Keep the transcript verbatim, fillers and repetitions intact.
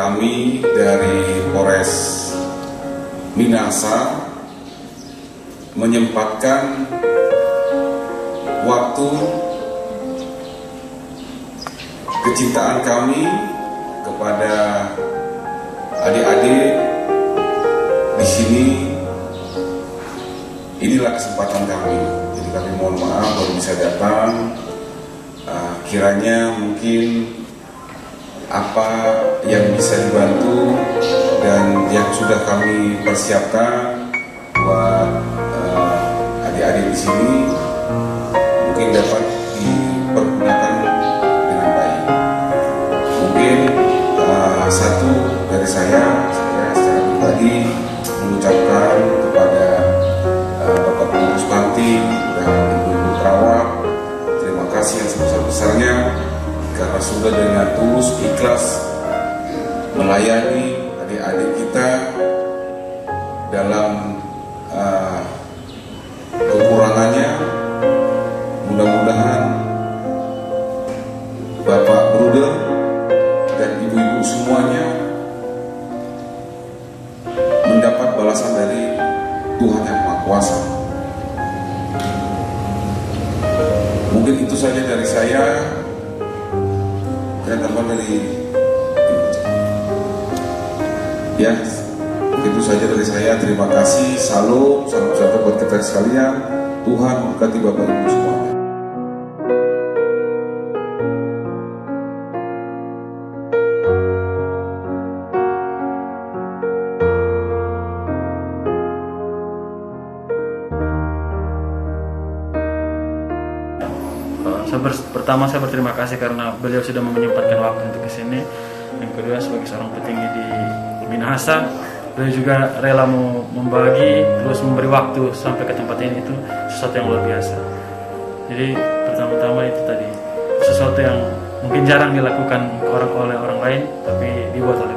kami dari Polres Minahasa menyempatkan waktu kecintaan kami kepada adik-adik di sini. Inilah kesempatan kami. Jadi kami mohon maaf baru bisa datang. Uh, kiranya mungkin apa yang bisa dibantu dan yang sudah kami persiapkan buat uh, adik-adik di sini mungkin dapat dipergunakan dengan baik. Mungkin uh, satu dari saya, saya secara pribadi mengucapkan kepada uh, Bapak Pengurus Panti dan Ibu-Ibu Perawat, terima kasih yang sebesar-besarnya karena sudah dengan tulus ikhlas melayani adik-adik kita dalam uh, kekurangannya. Mudah-mudahan Bapak Bruder dan Ibu-Ibu semuanya mendapat balasan dari Tuhan Yang Maha Kuasa. Mungkin itu saja dari saya. Dan teman dari ya, itu saja dari saya. Terima kasih. Salam, salam sejahtera buat kita sekalian. Tuhan memberkati Bapak Ibu semuanya. Saya ber, pertama saya berterima kasih karena beliau sudah menyempatkan waktu untuk kesini. Yang kedua sebagai seorang petinggi di Minahasa, beliau juga rela mau membagi terus memberi waktu sampai ke tempat ini, itu sesuatu yang luar biasa. Jadi pertama-tama itu tadi sesuatu yang mungkin jarang dilakukan orang oleh orang lain, tapi dibuat oleh